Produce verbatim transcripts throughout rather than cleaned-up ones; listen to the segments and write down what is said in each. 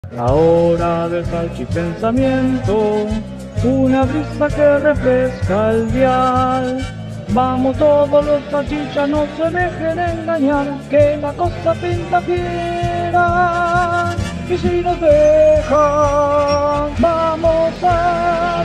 La hora del salchipensamiento, una brisa que refresca el dial. Vamos todos los salchichas, no se dejen engañar, que la cosa pinta fiera. Y si nos dejan, vamos a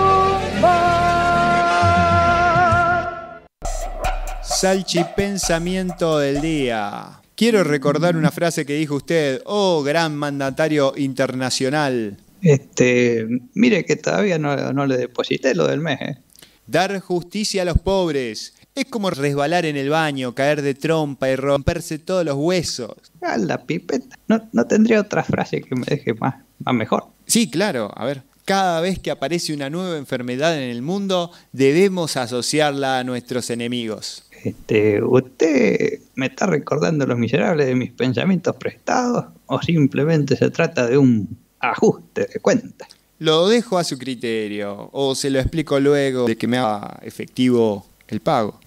triunfar. Salchipensamiento del día. Quiero recordar una frase que dijo usted, oh gran mandatario internacional. Este, mire que todavía no, no le deposité lo del mes. ¿eh? Dar justicia a los pobres. Es como resbalar en el baño, caer de trompa y romperse todos los huesos. A la pipeta. No, no tendría otra frase que me deje más, más mejor. Sí, claro. A ver, cada vez que aparece una nueva enfermedad en el mundo, debemos asociarla a nuestros enemigos. Este, ¿usted me está recordando los miserables de mis pensamientos prestados o simplemente se trata de un ajuste de cuentas? Lo dejo a su criterio o se lo explico luego de que me haga efectivo el pago.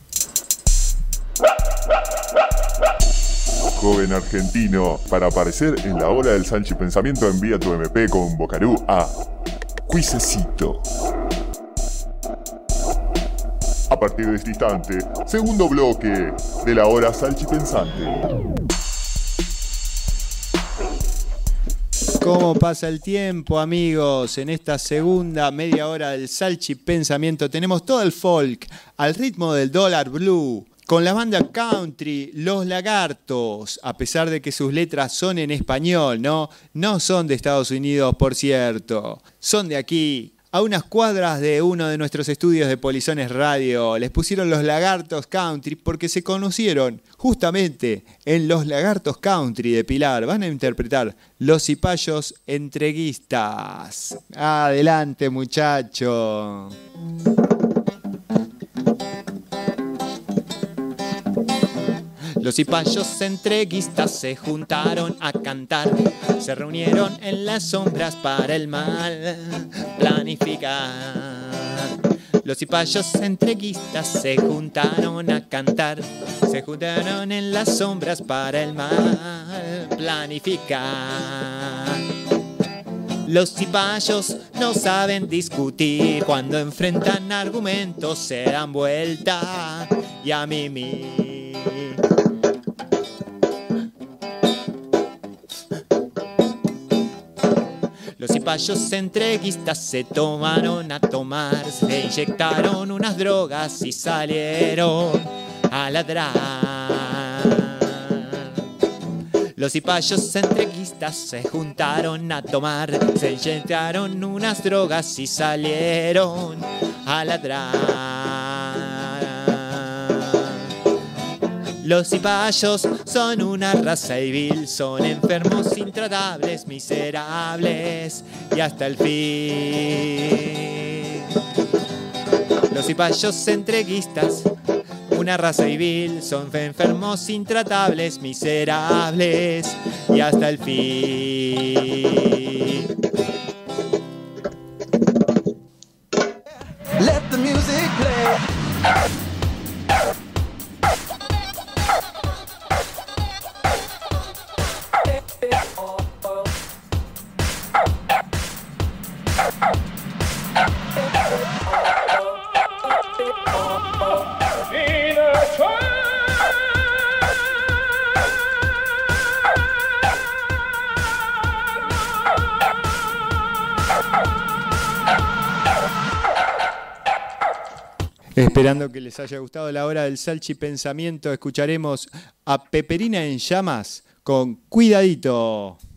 Joven argentino, para aparecer en la hora del salchipensamiento envía tu M P con Bocarú a Cuisecito. A partir de este instante, segundo bloque de la hora salchipensante. ¿Cómo pasa el tiempo, amigos? En esta segunda media hora del salchipensamiento tenemos todo el folk al ritmo del dólar blue, con la banda country Los Lagartos, a pesar de que sus letras son en español, ¿no? No son de Estados Unidos, por cierto. Son de aquí. A unas cuadras de uno de nuestros estudios de Polizones Radio les pusieron Los Lagartos Country porque se conocieron justamente en Los Lagartos Country de Pilar. Van a interpretar Los Cipayos Entreguistas. Adelante, muchacho. Los cipayos entreguistas se juntaron a cantar, se reunieron en las sombras para el mal planificar. Los cipayos entreguistas se juntaron a cantar, se juntaron en las sombras para el mal planificar. Los cipayos no saben discutir, cuando enfrentan argumentos se dan vuelta y a mimir. Los cipayos entreguistas se tomaron a tomar, se inyectaron unas drogas y salieron a ladrar. Los cipayos entreguistas se juntaron a tomar, se inyectaron unas drogas y salieron a ladrar. Los cipayos son una raza vil, son enfermos, intratables, miserables y hasta el fin. Los cipayos entreguistas, una raza vil, son enfermos, intratables, miserables y hasta el fin. Let the music play. Esperando que les haya gustado la hora del salchipensamiento, escucharemos a Peperina en Llamas con Cuidadito.